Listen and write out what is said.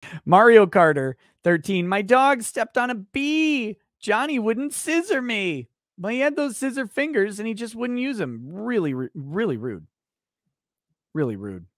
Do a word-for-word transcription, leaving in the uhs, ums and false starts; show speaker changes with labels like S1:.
S1: Mario Carter thirteen. My dog stepped on a bee. Johnny wouldn't scissor me. But he had those scissor fingers and he just wouldn't use them. Really, really rude. Really rude.